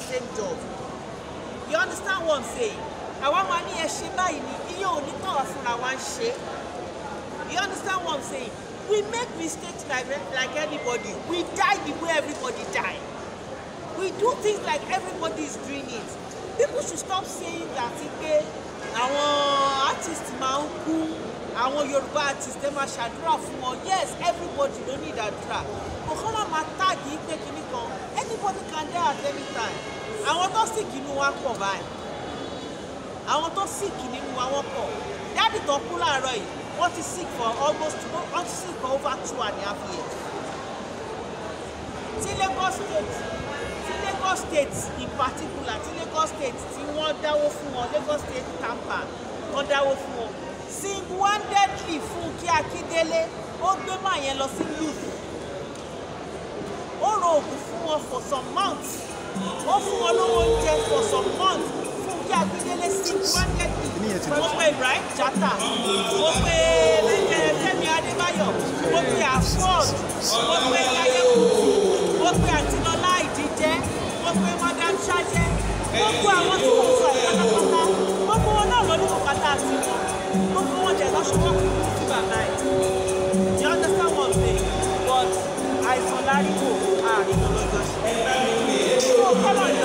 same job. You understand what I'm saying? Our money is sheba you understand what I'm saying? We make mistakes like anybody. We die the way everybody die. We do things like everybody is doing it. People should stop saying that our artists our Yoruba artists, they must shadura for. Yes, everybody don't need a drag. But anybody can die at any time. I want to see you one provide. I want to see you one call. That is popular, right? Want to seek for almost over 2.5 years. Lagos State in particular, Lagos State, Lagos State Tampa, single-handedly Funke Akindele, Ogbema yẹn lọ sí youth. Ó ro oògùn fún wọn for some months. Ó fún wọn lówó oúnjẹ for some months. Funke Akindele single-handedly. Wọ́n pe Ibrahim Jata, wọ́n pe Fẹ́mi Adébáyọ̀, wọ́n pe Afod, wọ́n pe Yaye Kuti, wọ́n pe Àtinọ́lá Ìdíjẹ́, wọ́n pe Madam Ṣájẹ́, wọ́n pe àwọn tí wọ́n sọ ìpátápátá, wọ́n pe wọn náà lọ ní bùkátà àti wọn. You understand what I'm saying? But I Afolabi, so come on.